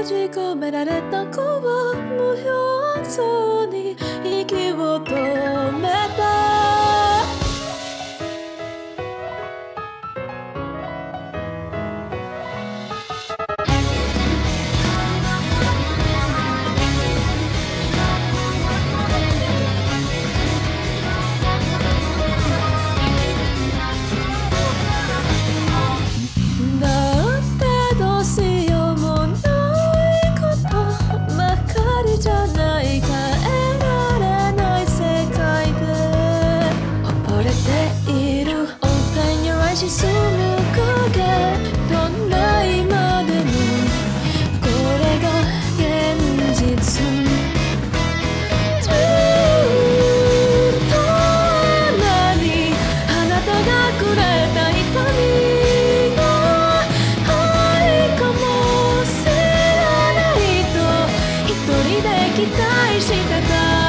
閉じ込められた子は無表情に息を止めた。沈む影どんな今でもこれが現実。ずっと何あなたがくれた痛みの愛かもしれないと一人で期待してた。